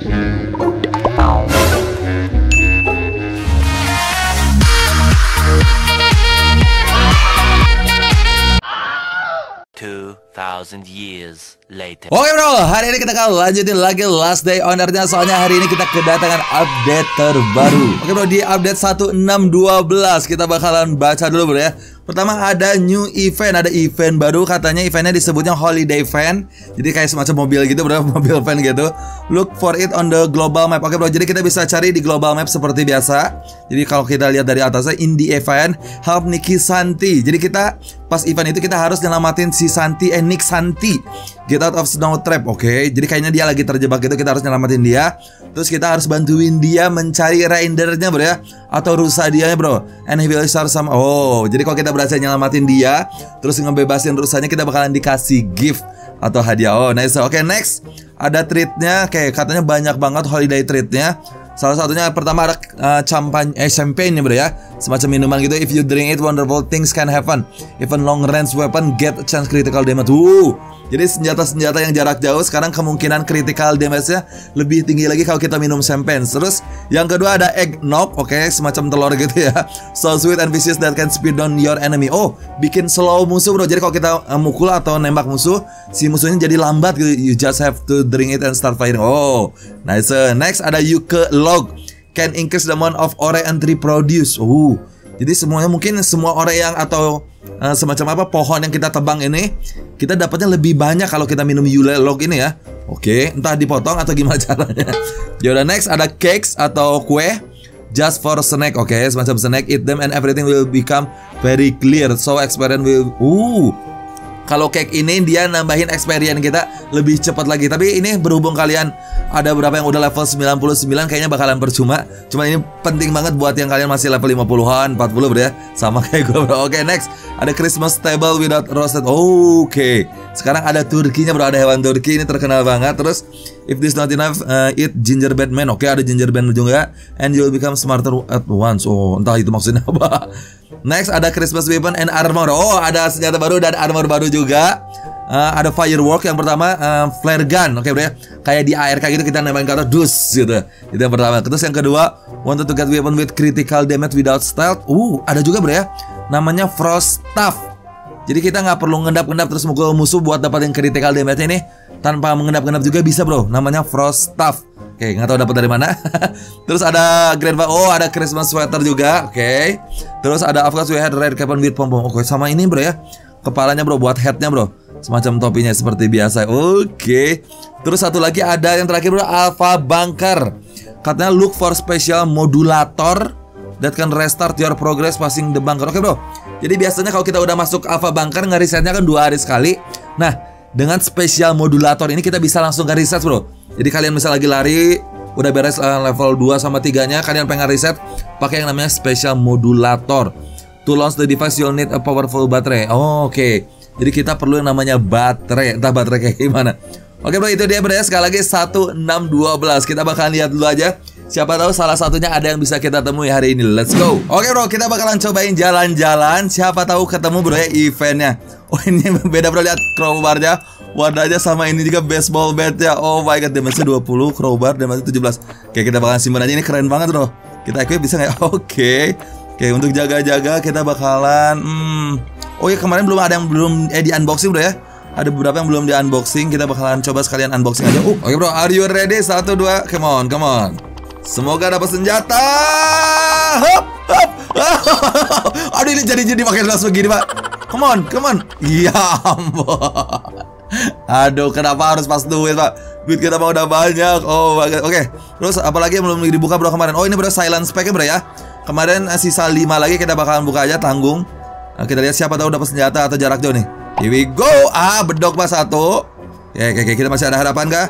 2,000 years later. Oke bro, hari ini kita akan lanjutin lagi Last Day on Earth-nya. Soalnya hari ini kita kedatangan update terbaru. Oke bro, di update 1612 kita bakalan baca dulu bro ya. Pertama ada new event, ada event baru. Katanya eventnya disebutnya Holiday Van. Jadi kayak semacam mobil gitu bro, mobil van gitu. Look for it on the global map. Oke bro, jadi kita bisa cari di global map seperti biasa. Jadi kalau kita lihat dari atasnya, in the event help Nikki Santi. Jadi kita pas event itu kita harus nyelamatin si Santi, Nick Santi, get out of snow trap. Oke, jadi kayaknya dia lagi terjebak gitu, kita harus nyelamatin dia. Terus kita harus bantuin dia mencari rendernya bro ya, atau rusa dianya bro. And he will start some. Oh, jadi kalau kita berhasil nyelamatin dia, terus ngebebasin rusanya, kita bakalan dikasih gift atau hadiah. Oh nice. Oke, next ada treatnya. Kayak katanya banyak banget holiday treatnya. Salah satunya pertama ada champagne nih bro ya, semacam minuman gitu. If you drink it, wonderful things can happen. Even long range weapon get chance critical damage. Jadi senjata-senjata yang jarak jauh sekarang kemungkinan critical damage-nya lebih tinggi lagi kalau kita minum champagne. Terus yang kedua ada eggnog, oke, semacam telur gitu ya. So sweet and vicious that can speed down your enemy. Oh, bikin slow musuh bro. Jadi kalau kita mukul atau nembak musuh, si musuhnya jadi lambat gitu. You just have to drink it and start fighting. Oh, nice. Next ada yuke log, can increase the amount of ore entry produce. Jadi semuanya mungkin semua ore yang atau semacam apa pohon yang kita tebang ini, kita dapatnya lebih banyak kalau kita minum yule log ini ya. Oke, entah dipotong atau gimana caranya. Yaudah, next ada cakes atau kue, just for snack. Oke, semacam snack, eat them and everything will become very clear. So experience will kalau cake ini dia nambahin experience kita lebih cepat lagi. Tapi ini berhubung kalian ada beberapa yang udah level 99, kayaknya bakalan percuma. Cuma ini penting banget buat yang kalian masih level 50-an, 40 bro ya. Sama kayak gue bro. Oke, next ada Christmas table without roasted. Oke, sekarang ada turkinya bro, ada hewan turki, ini terkenal banget. Terus if this not enough, eat gingerbread man. Oke, ada gingerbread juga. And you'll become smarter at once. Oh, entah itu maksudnya apa. Next ada Christmas weapon and armor. Oh, ada senjata baru dan armor baru juga. Ada firework yang pertama, flare gun. Oke bro ya, kayak di ARK gitu, kita namain kata dus gitu. Itu yang pertama. Terus yang kedua, wanted to get weapon with critical damage without stealth. Ada juga bro ya, namanya frost staff. Jadi kita nggak perlu ngendap-ngendap terus mukul musuh buat dapatin critical damage ini. Tanpa mengendap-endap juga bisa bro, namanya frost staff. Oke, nggak tahu dapat dari mana. Terus ada grandpa. Oh, ada Christmas sweater juga. Oke. Terus ada of course we had red cap with pom-pom. Oke, sama ini bro ya, kepalanya bro, buat headnya bro, semacam topinya seperti biasa. Oke. Terus satu lagi ada yang terakhir bro, Alpha Bunker. Katanya look for special modulator that can restart your progress passing the bunker. Oke bro, jadi biasanya kalau kita udah masuk Alpha Bunker, ngerisetnya kan 2 hari sekali. Nah, dengan special modulator ini kita bisa langsung ke reset bro. Jadi kalian misal lagi lari, udah beres level 2 sama 3-nya, kalian pengen reset, pakai yang namanya special modulator. To launch the device you'll need a powerful battery. Oke. Jadi kita perlu yang namanya baterai. Entah baterai kayak gimana. Oke bro, itu dia bro ya. Sekali lagi 1612. Kita bakalan lihat dulu aja. Siapa tahu salah satunya ada yang bisa kita temui hari ini. Let's go. Oke bro, kita bakalan cobain jalan-jalan. Siapa tahu ketemu bro ya eventnya. Oh ini beda bro, lihat crowbar-nya. Wadahnya sama ini juga baseball bat ya. Oh my god, damage-nya 20, crowbar damage 17. Oke, kita bakalan simpan aja, ini keren banget bro. Kita equip bisa nggak? Oke, untuk jaga-jaga kita bakalan oh ya, kemarin belum ada yang di unboxing bro ya. Ada beberapa yang belum di unboxing. Kita bakalan coba sekalian unboxing aja. Oke bro, are you ready? 1, 2, come on. Semoga dapat senjata. Hop. Aduh, ini jadi pakai langsung begini pak. Come on. Ya ampun. Aduh, kenapa harus pas duit pak? Duit kita mau udah banyak. Oh my god. Oke. Terus apalagi yang belum dibuka bro kemarin? Oh ini bro, silence pack-nya bro ya. Kemarin sisa 5 lagi, kita bakalan buka aja, tanggung. Nah, kita lihat siapa tahu dapat senjata atau jarak jauh nih. Here we go. Bedok mas 1. Oke, kita masih ada harapan kah?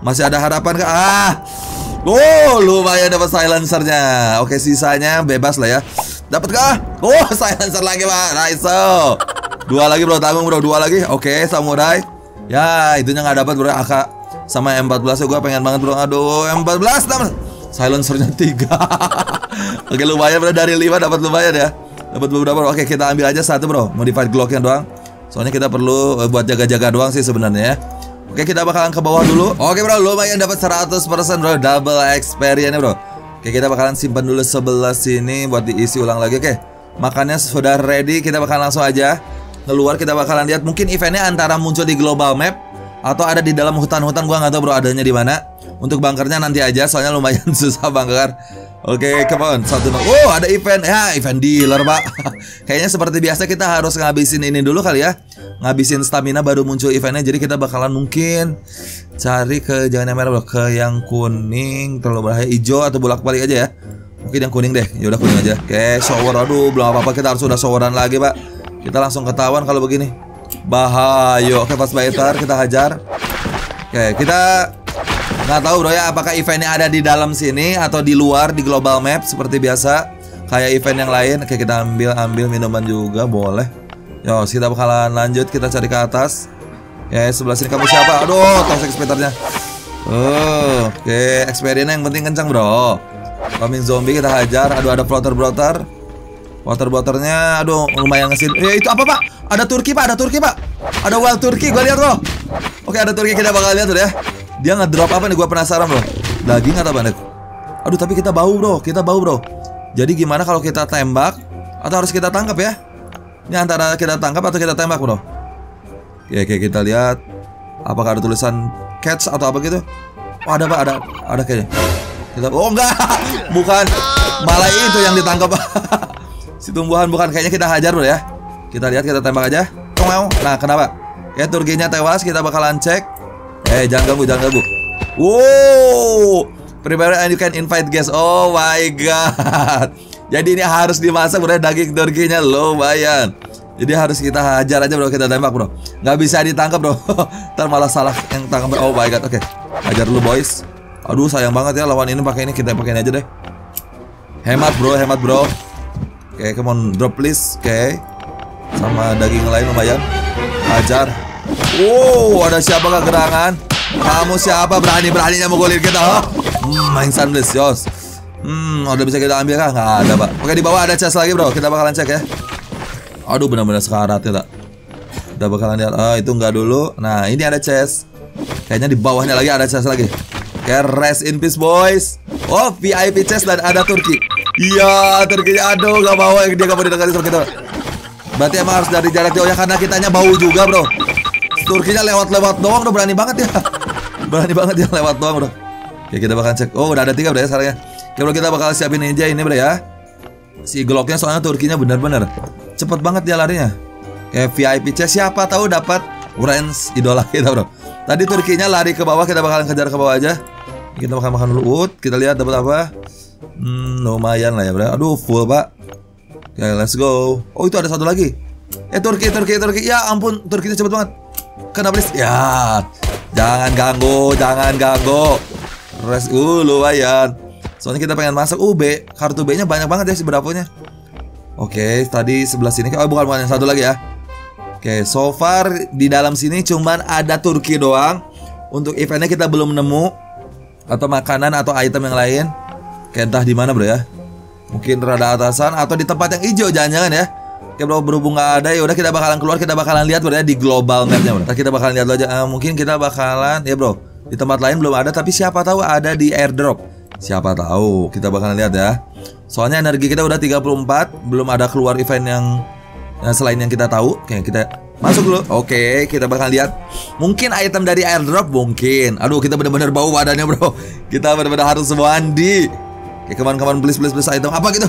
Oh, lumayan dapat silencernya. Oke, sisanya bebas lah ya. Dapat kah? Oh, silencer lagi pak. Nice. 2 lagi bro, tanggung bro, 2 lagi. Oke, samurai. Ya, itunya nggak dapat bro. AK sama M14 gue pengen banget bro. Aduh, M14 dapat. Silencernya 3. Oke, lumayan bro, dari 5 dapat lumayan ya. Dapat beberapa bro. Oke, kita ambil aja 1 bro. Modified Glocknya doang. Soalnya kita perlu buat jaga-jaga doang sih sebenarnya ya. Oke, kita bakalan ke bawah dulu. Oke bro, lumayan dapat 100% bro, double experience bro. Oke, kita bakalan simpan dulu sebelah sini buat diisi ulang lagi. Oke, makannya sudah ready. Kita bakalan langsung aja keluar. Kita bakalan lihat mungkin eventnya antara muncul di global map atau ada di dalam hutan-hutan. Gua nggak tahu bro adanya di mana. Untuk bunkernya nanti aja, soalnya lumayan susah bunker. Oke, come on. Oh, ada event. Ya, event dealer, Pak. Kayaknya seperti biasa kita harus ngabisin ini dulu kali ya. Ngabisin stamina baru muncul eventnya. Jadi kita bakalan mungkin cari ke, jangan yang merah, ke yang kuning. Terlalu bahaya, hijau atau bolak-balik aja ya. Mungkin yang kuning deh. Ya udah kuning aja. Oke, shower. Aduh, belum apa-apa, kita harus udah showeran lagi, Pak. Kita langsung ketahuan kalau begini. Bahaya. Oke, pas fighter kita hajar. Oke, kita nggak tahu bro ya, apakah eventnya ada di dalam sini atau di luar di global map seperti biasa kayak event yang lain. Oke, kita ambil minuman juga boleh. Yo, kita bakalan lanjut, kita cari ke atas. Ya, sebelah sini kamu siapa? Aduh, toxic spidernya. Oke, experience yang penting kencang bro. Coming zombie kita hajar. Aduh, ada floater. Water-waternya, aduh, lumayan ngesin. Itu apa pak? Ada Turki pak, Ada wild Turki, gue lihat bro. Oke, ada Turki, kita bakal lihat tuh ya. Dia ngedrop apa nih? Gue penasaran bro. Daging atau apa nih? Aduh, tapi kita bau bro. Jadi gimana kalau kita tembak atau harus kita tangkap ya? Ini antara kita tangkap atau kita tembak bro. Oke, kita lihat. Apakah ada tulisan catch atau apa gitu? Oh, ada pak, ada kayaknya. Oh enggak, bukan. Malah itu yang ditangkap. Si tumbuhan bukan, kayaknya kita hajar bro ya. Kita lihat, kita tembak aja. Nah, kenapa? Ya, Turkinya tewas, kita bakalan cek. Jangan ganggu. Wow, prepare and you can invite guests. Oh my god. Jadi ini harus dimasak bro, daging Turkinya lumayan. Jadi harus kita hajar aja bro, kita tembak bro. Nggak bisa ditangkap bro. Ntar malah salah yang tangkap. Oh my god, oke. Hajar dulu boys. Aduh, sayang banget ya lawan ini pakai ini, kita pakai aja deh. Hemat bro. Oke, come on, drop please. Oke, sama daging lain lumayan. Hajar. Wow, ada siapa kah gerangan? Kamu siapa berani-beraninya mukulin kita? Main sunless, Yos. Udah bisa kita ambil kah? Nggak ada pak. Oke, di bawah ada chest lagi bro, kita bakalan cek ya. Aduh, benar-benar sekarat ya tak. Kita bakalan lihat. Itu enggak dulu. Nah, ini ada chest. Kayaknya di bawahnya lagi ada chest lagi. Oke, rest in peace boys. Oh, VIP chest dan ada Turki. Iya, Turkinya. Aduh, gak mau, dia gak mau didekati sama kita. Berarti emang harus dari jarak jauh ya, karena kitanya bau juga bro. Turkinya lewat-lewat doang bro, berani banget ya. Lewat doang bro. Oke, kita bakal cek. Oh, udah ada 3 bro ya sekarang ya. Oke bro, kita bakal siapin ninja ini bro ya. Si Glocknya soalnya Turkinya bener-bener cepet banget dia larinya. Kayak VIP chest, siapa tahu dapat range idola kita bro. Tadi Turkinya lari ke bawah, kita bakalan kejar ke bawah aja. Kita makan dulu wood, kita lihat dapat apa. Lumayan lah ya bro. Aduh, full pak. Oke, let's go. Oh, itu ada satu lagi. Turki. Ya ampun, Turkinya cepet banget. Kenapa please? Ya, jangan ganggu. Rest, lumayan. Soalnya kita pengen masak. B, kartu B-nya banyak banget ya si beraponya. Oke, tadi sebelah sini. Oh, bukan yang satu lagi ya. Oke, so far di dalam sini cuman ada Turki doang. Untuk eventnya kita belum nemu atau makanan atau item yang lain. Kayak entah di mana bro ya. Mungkin rada atasan atau di tempat yang hijau, jangan-jangan ya. Oke bro, berhubung nggak ada, ya udah kita bakalan keluar, kita bakalan lihat bro ya di global mapnya bro. Kita bakalan lihat aja. Mungkin kita bakalan ya bro, di tempat lain belum ada, tapi siapa tahu ada di airdrop. Siapa tahu, kita bakalan lihat ya. Soalnya energi kita udah 34, belum ada keluar event yang selain yang kita tahu. Oke, kita masuk dulu. Oke, kita bakal lihat. Mungkin item dari airdrop, mungkin. Aduh, kita bener-bener bau badannya bro. Kita bener-bener harus mandi. Oke, kawan-kawan, please item apa gitu.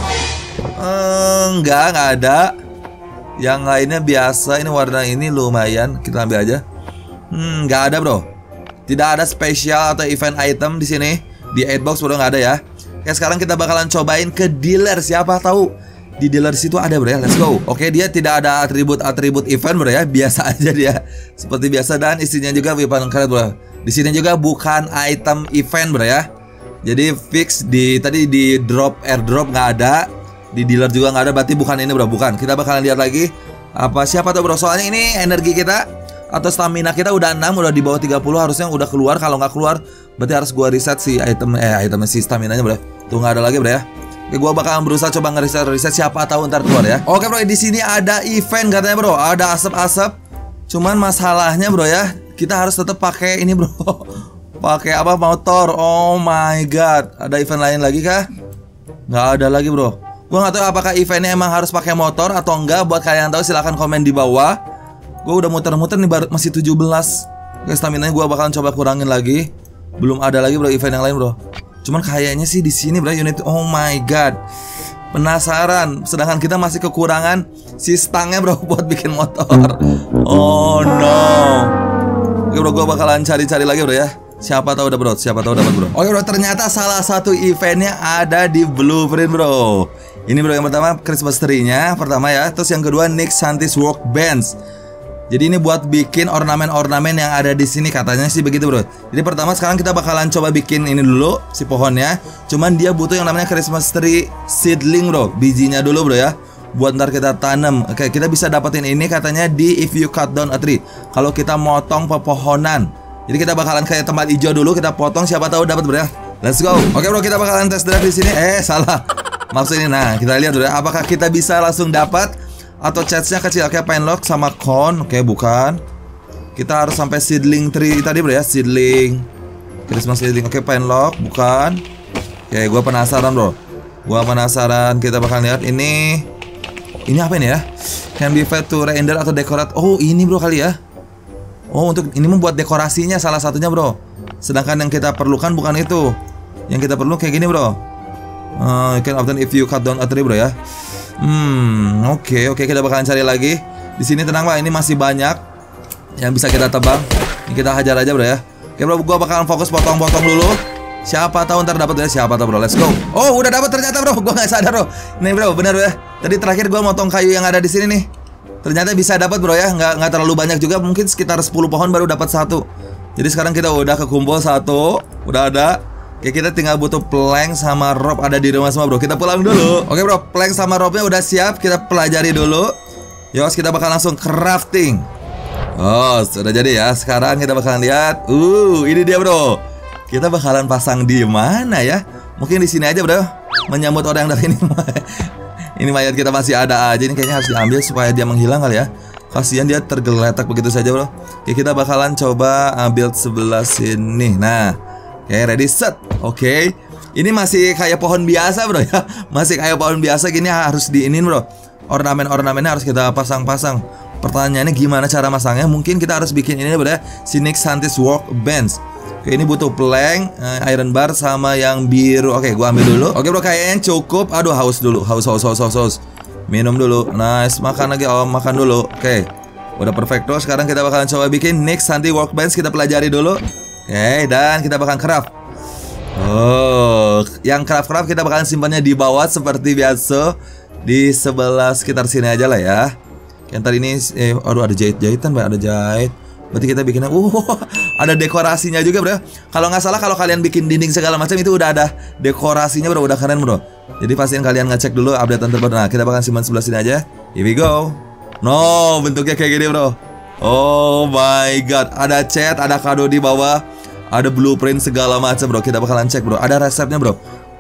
Enggak ada. Yang lainnya biasa. Ini warna ini lumayan, kita ambil aja. Enggak ada bro. Tidak ada spesial atau event item di sini. Di 8box bro, nggak ada ya. Oke, sekarang kita bakalan cobain ke dealer. Siapa tahu di dealer situ ada bro ya. Let's go. Oke, dia tidak ada atribut event bro ya. Biasa aja dia. Seperti biasa, dan isinya juga weapon karet bro. Di sini juga bukan item event bro ya. Jadi fix tadi di airdrop nggak ada. Di dealer juga nggak ada, berarti bukan ini bro, bukan. Kita bakalan lihat lagi. Siapa tahu bro. Soalnya ini energi kita atau stamina kita udah 6, udah di bawah 30, harusnya udah keluar. Kalau nggak keluar, berarti harus gua reset si item si stamina-nya bro. Tuh nggak ada lagi bro ya. Oke, gua bakalan berusaha coba ngereset, siapa tahu ntar keluar ya. Oke bro, di sini ada event katanya bro. Ada asap-asap. Cuman masalahnya bro ya, kita harus tetap pakai ini bro. Pakai apa, motor. Oh my god. Ada event lain lagi kah? Nggak ada lagi bro. Gua nggak tahu apakah eventnya emang harus pakai motor atau enggak. Buat kalian yang tahu silahkan komen di bawah. Gue udah muter-muter nih, masih 17. Oke, stamina gue bakalan coba kurangin lagi. Belum ada lagi bro event yang lain bro. Cuman kayaknya sih di sini bro unit. Oh my god. Penasaran. Sedangkan kita masih kekurangan si stangnya bro buat bikin motor. Oh no. Oke bro, gue bakalan cari-cari lagi bro ya. Siapa tahu dapat bro, siapa tahu dapat bro. Oke bro, ternyata salah satu eventnya ada di Blueprint bro. Ini bro, yang pertama Christmas tree-nya pertama ya. Terus yang kedua Nick Santis Workbench. Jadi ini buat bikin ornamen-ornamen yang ada di sini, katanya sih begitu bro. Jadi pertama sekarang kita bakalan coba bikin ini dulu si pohonnya. Cuman dia butuh yang namanya Christmas tree seedling bro, bijinya dulu bro ya. Buat ntar kita tanam. Oke, kita bisa dapetin ini katanya di if you cut down a tree. Kalau kita motong pepohonan. Jadi kita bakalan kayak tempat hijau dulu, kita potong, siapa tahu dapat bro ya. Let's go. Oke bro, kita bakalan test drive di sini. Salah. Maksud ini. Nah, kita lihat bro ya, apakah kita bisa langsung dapat atau chance-nya kecil. Oke, pinelock sama cone. Oke, bukan. Kita harus sampai seedling tree tadi bro ya, seedling Christmas seedling. Oke, pinelock, bukan. Oke, gua penasaran bro. Gua penasaran, kita bakal lihat ini. Ini apa ini ya? Can be fed to render atau decorate. Oh, ini bro kali ya. Oh, untuk ini membuat dekorasinya salah satunya bro. Sedangkan yang kita perlukan bukan itu. Yang kita perlu kayak gini bro. You can obtain if you cut down a tree bro ya. Oke, kita bakalan cari lagi. Di sini tenang pak, ini masih banyak yang bisa kita tebang. Ini kita hajar aja bro ya. Oke bro, gua bakalan fokus potong-potong dulu. Siapa tahu ntar dapat ya, siapa tahu bro. Let's go. Oh, udah dapat ternyata bro. Gua nggak sadar bro. Nih bro, benar bro ya. Tadi terakhir gua motong kayu yang ada di sini nih. Ternyata bisa dapat bro ya. Nggak terlalu banyak juga, mungkin sekitar 10 pohon baru dapat satu. Jadi sekarang kita udah kekumpul satu, udah ada. Oke, kita tinggal butuh plank sama rope ada di rumah semua bro. Kita pulang dulu. Oke bro, plank sama rope-nya udah siap. Kita pelajari dulu. Yos, kita bakal langsung crafting. Oh, sudah jadi ya. Sekarang kita bakalan lihat. Ini dia bro. Kita bakalan pasang di mana ya? Mungkin di sini aja bro. Menyambut orang dari ini. Ini mayat kita masih ada aja. Ini kayaknya harus diambil supaya dia menghilang kali ya. Kasihan dia tergeletak begitu saja bro. Oke, kita bakalan coba build sebelah sini. Nah, oke, ready set. Oke. Ini masih kayak pohon biasa bro ya. Masih kayak pohon biasa gini, harus diinin bro. Ornamen-ornamennya harus kita pasang-pasang. Pertanyaannya gimana cara masangnya? Mungkin kita harus bikin ini bro ya, Nick Santis Workbench. Oke, ini butuh plank, iron bar sama yang biru. Oke, gua ambil dulu. Oke bro, kayaknya cukup. Aduh, haus dulu. Haus. Minum dulu. Nice, makan lagi. Oh, makan dulu. Oke. Udah perfecto. Sekarang kita bakalan coba bikin Nick Santis Workbench. Kita pelajari dulu. Oke, dan kita bakalan craft. Oh, yang craft kita bakalan simpannya di bawah seperti biasa. Di sebelah sekitar sini aja lah ya. Yang tadi ini, aduh ada jahit-jahitan, Mbak, ada jahit. Berarti kita bikinnya, ada dekorasinya juga bro. Kalau nggak salah, kalau kalian bikin dinding segala macam itu udah ada dekorasinya bro, udah keren bro. Jadi pastiin kalian ngecek dulu updatean terbaru. Nah, kita bakalan simpan sebelah sini aja. Here we go. No, bentuknya kayak gini bro. Oh my god, ada chat, ada kado di bawah. Ada blueprint segala macam bro. Kita bakalan cek bro. Ada resepnya bro.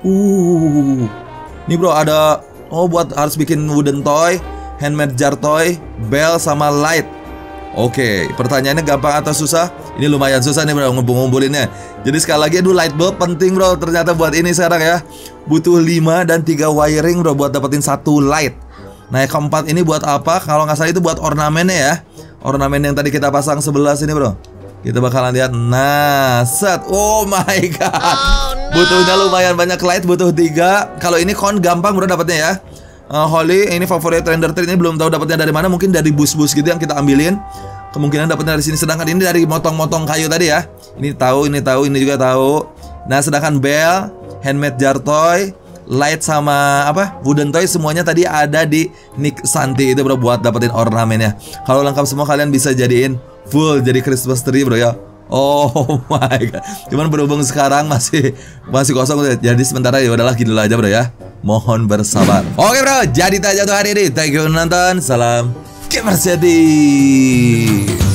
Ini bro ada. Oh, buat harus bikin wooden toy, handmade jar toy, bell sama light. Oke, pertanyaannya gampang atau susah? Ini lumayan susah nih bro, ngumpul-ngumpulinnya. Jadi sekali lagi, light bulb penting bro. Ternyata buat ini sekarang ya, butuh 5 dan 3 wiring bro buat dapetin satu light. Nah, yang keempat ini buat apa? Kalau nggak salah itu buat ornamennya ya. Ornamen yang tadi kita pasang sebelah sini bro. Kita bakalan lihat. Nah, set. Oh my god. Oh, no. Butuhnya lumayan banyak light, butuh 3. Kalau ini kon gampang bro dapatnya ya. Holly, ini favorit render tree, ini belum tahu dapatnya dari mana. Mungkin dari bus-bus gitu yang kita ambilin. Kemungkinan dapatnya dari sini. Sedangkan ini dari motong-motong kayu tadi ya. Ini tahu, ini juga tahu. Nah, sedangkan bell, handmade jar toy, light sama apa? Wooden toy semuanya tadi ada di Nick Santi itu bro buat dapetin ornamennya. Kalau lengkap semua kalian bisa jadiin full jadi Christmas tree bro ya. Oh my god. Cuman berhubung sekarang masih kosong. Jadi sementara ya udahlah gitu aja bro ya. Mohon bersabar. Oke bro, jadi itu aja untuk hari ini. Thank you nonton. Salam Gamer Jadi.